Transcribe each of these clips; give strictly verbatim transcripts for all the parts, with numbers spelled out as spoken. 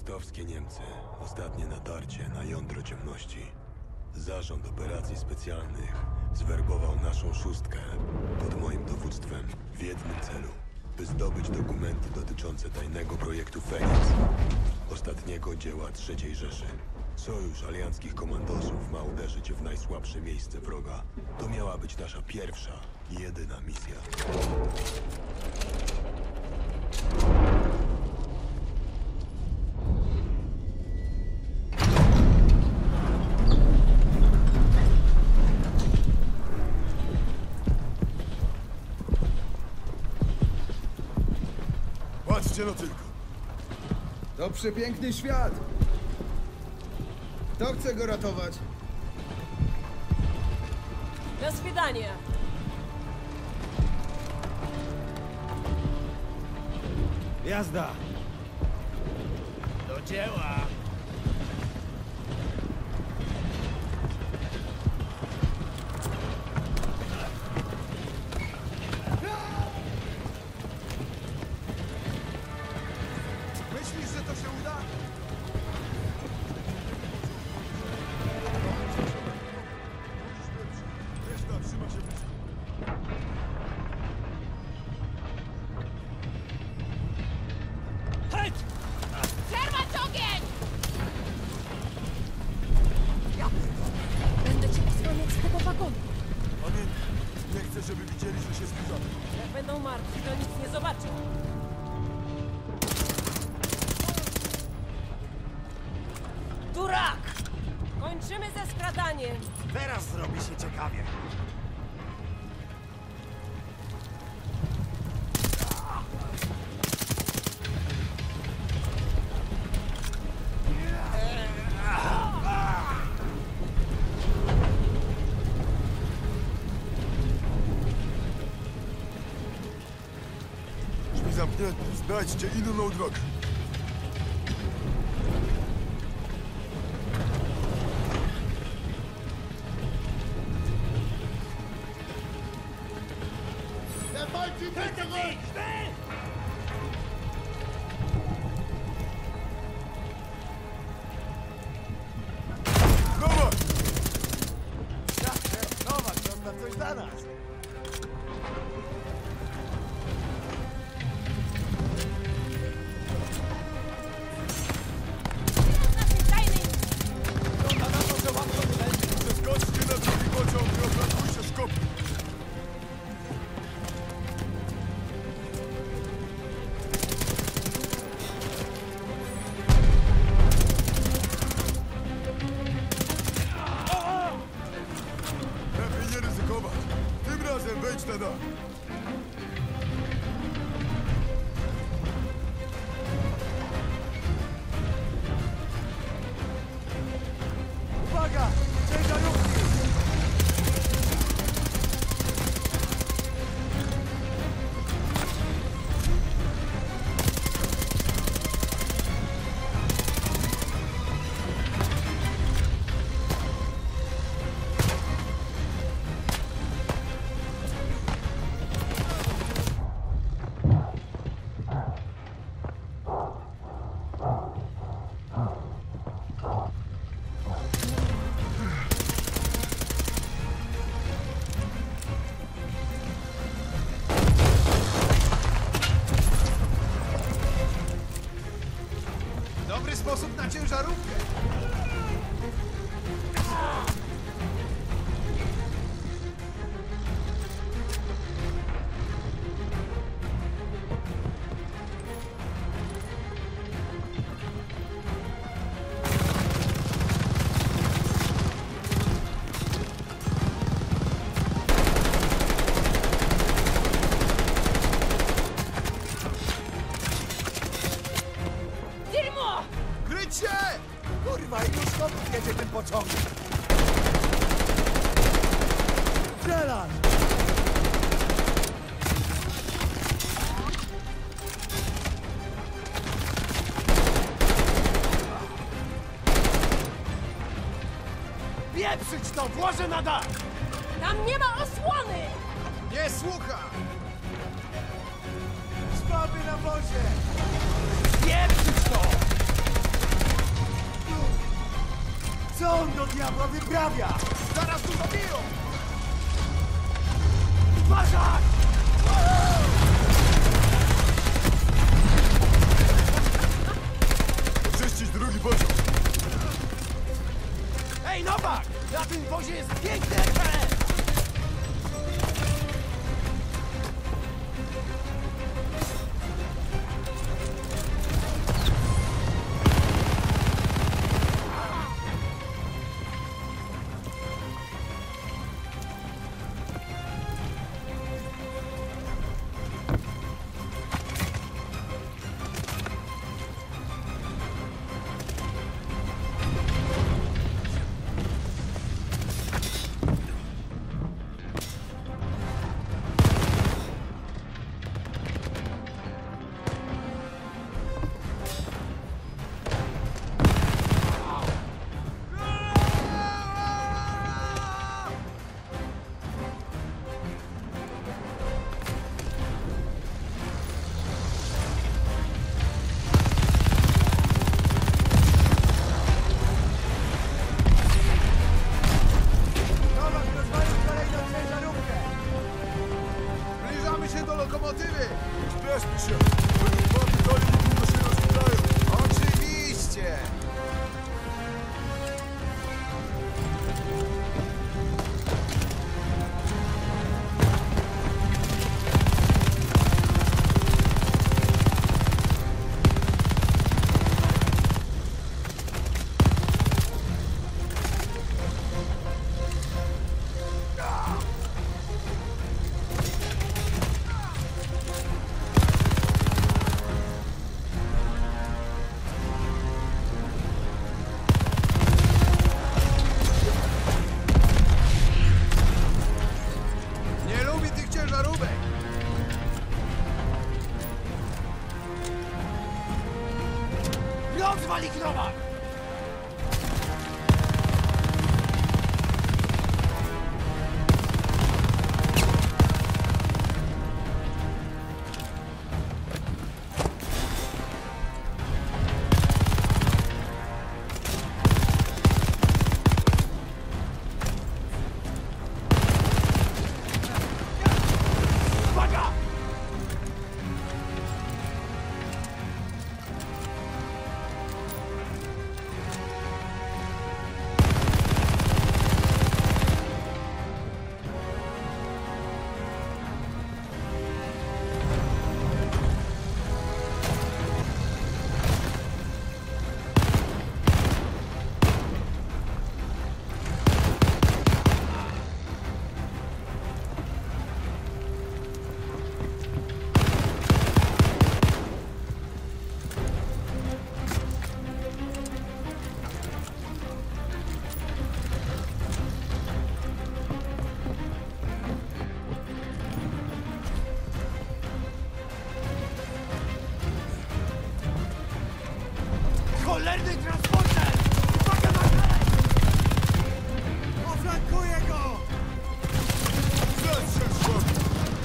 Nazistowskie Niemcy. Ostatnie natarcie na jądro ciemności. Zarząd Operacji Specjalnych zwerbował naszą szóstkę pod moim dowództwem w jednym celu, by zdobyć dokumenty dotyczące tajnego projektu Feniks, ostatniego dzieła trzeciej Rzeszy. Sojusz alianckich komandosów ma uderzyć w najsłabsze miejsce wroga. To miała być nasza pierwsza i jedyna misja. Patrzcie no tylko. To przepiękny świat. Kto chce go ratować? Do свидания. Jazda! Do dzieła. Myślisz, że to się uda? Reszta trzyma się blisko. Przerwać ogień! Ja będę cię osłaniać z tego wagonu. Pamiętaj, nie chcę, żeby widzieli, że się zbliżamy. Jak będą martwi, to nic nie zobaczą. Durak! Kończymy ze skradaniem. Teraz zrobi się ciekawie. Drzwi zamknięte. Znajdźcie inną drogę. Zobacz! Nowak, to na coś dla nas. Przeskoczcie na drugi pociąg i opracujcie skopy. Lepiej nie ryzykować. Tym razem wejdź na dach. Uwaga! Ciężarówki! Dobry sposób na ciężarówkę. Dyrmo! Kryć się! Kurwa, i już skąd jedzie ten pociąg? Strzelaj! Pieprzyć to! Włożę na dach! Tam nie ma osłony! Nie słucha! Słaby na wozie! Pieprzyć to! diabła wyprawia? Zaraz tu zabiją! Uważaj! Oczyścić drugi pociąg. Ej, Nowak! Na tym wozie jest piękny R P S! Nowak, rozwalił kolejną ciężarówkę! Zbliżamy się do lokomotywy! Spieszmy się. Chłopaki dalej niedługo się rozwijają. Oczywiście! Nie lubi tych ciężarówek! Rozwal ich, Nowak! Uwaga! Cholerny transporter! Uwaga na górę! Oflankuję go! Zestrzel szkoda.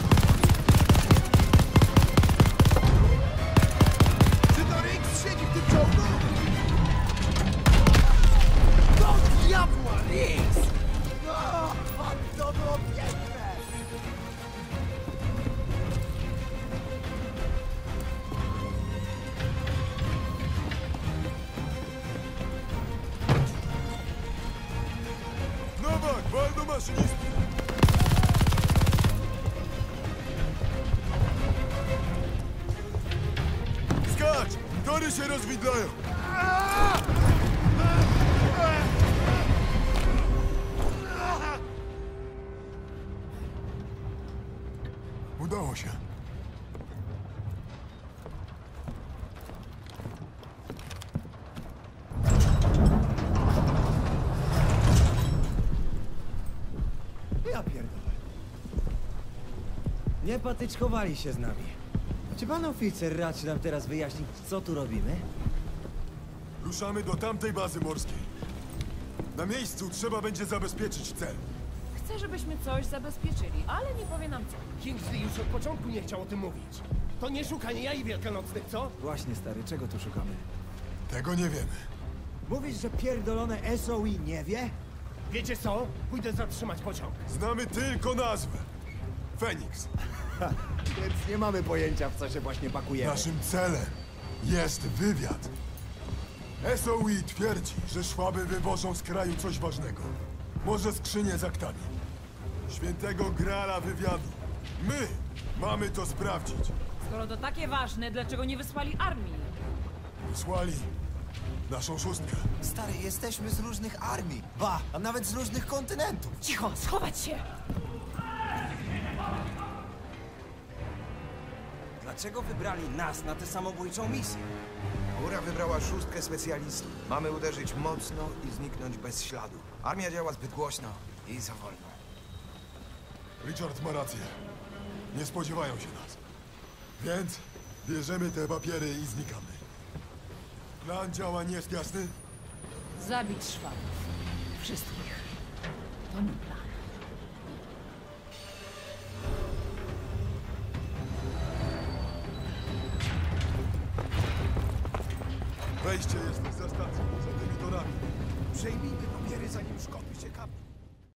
Czy to Riggs siedzi w tym czołgu? Do diabła, Riggs! O, to było piękne! Nowak, wal do maszynisty. Skacz! Tory się rozwidlają. Udało się. Ja pierdolę. Nie patyczkowali się z nami. Czy pan oficer raczy nam teraz wyjaśnić, co tu robimy? Ruszamy do tamtej bazy morskiej. Na miejscu trzeba będzie zabezpieczyć cel. Chcę, żebyśmy coś zabezpieczyli, ale nie powie nam co. Kingsley już od początku nie chciał o tym mówić. To nie szukanie jaj wielkanocnych, co? Właśnie, stary, czego tu szukamy? Tego nie wiemy. Mówisz, że pierdolone S O I nie wie? Wiecie co? Pójdę zatrzymać pociąg. Znamy tylko nazwę. Feniks. Więc nie mamy pojęcia, w co się właśnie pakujemy. Naszym celem jest wywiad. S O I twierdzi, że szwaby wywożą z kraju coś ważnego. Może skrzynię z aktami. Świętego grala wywiadu. My mamy to sprawdzić. Skoro to takie ważne, dlaczego nie wysłali armii? Wysłali naszą szóstkę. Stary, jesteśmy z różnych armii. Ba, a nawet z różnych kontynentów. Cicho, schować się! Dlaczego wybrali nas na tę samobójczą misję? Góra wybrała szóstkę specjalistów. Mamy uderzyć mocno i zniknąć bez śladu. Armia działa zbyt głośno i za wolno. Richard ma rację. Nie spodziewają się nas. Więc bierzemy te papiery i znikamy. Plan działań jest jasny? Zabić szwabów. Wszystkich. To mój plan. Wejście jest za stacją, za tymi torami. Przejmijmy papiery, zanim szkoły się kapną.